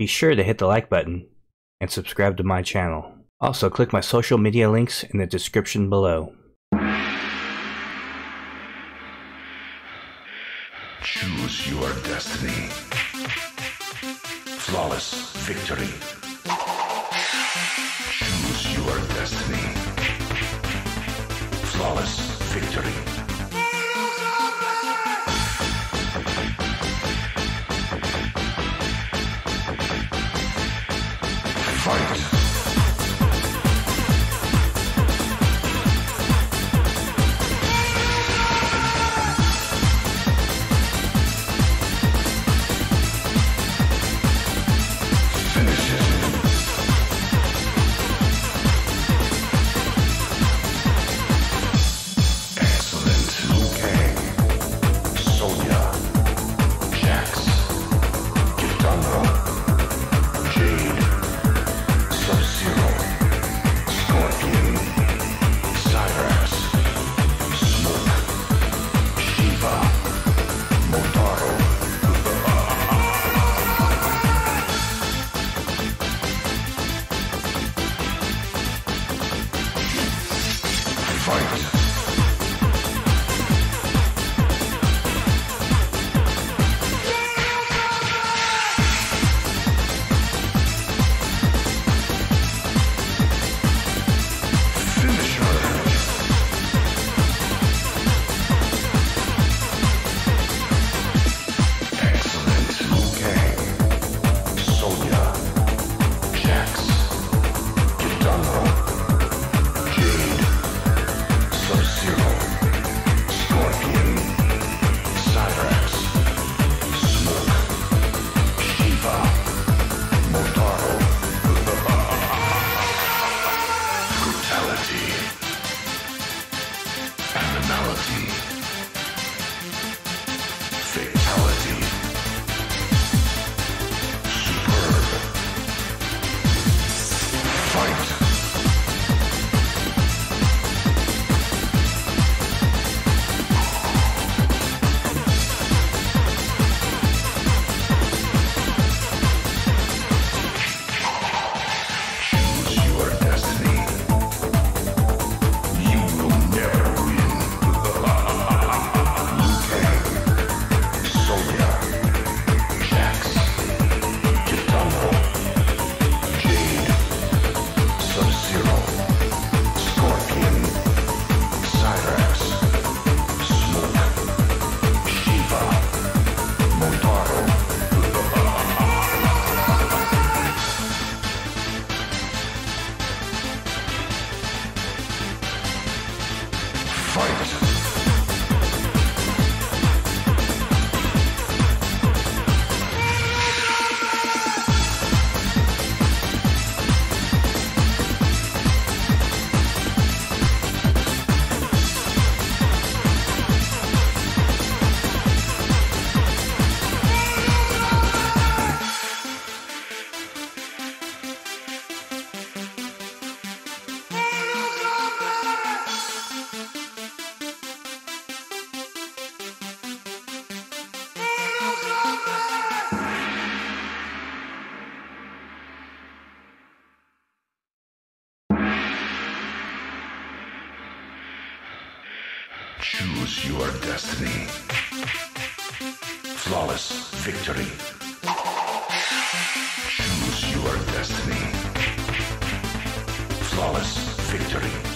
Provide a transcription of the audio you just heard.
Be sure to hit the like button and subscribe to my channel. Also, click my social media links in the description below. Choose your destiny. Flawless victory. Choose your destiny. Flawless victory. Fight. Animality. Fatality. Superb. Fight. Choose your destiny. You will never win. Liu Kang, Sonya, Jax, Kitana, Jade, Sub-Zero, Scorpion, Cyrax, Smoke, Shiva, Motaro. Fight. Choose your destiny. Flawless victory. Choose your destiny. Flawless victory.